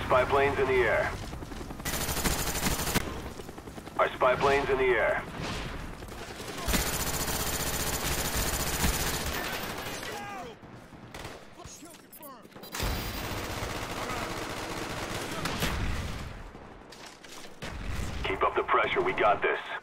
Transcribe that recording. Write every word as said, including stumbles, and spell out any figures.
spy planes in the air. Our spy planes in the air. Keep up the pressure, we got this.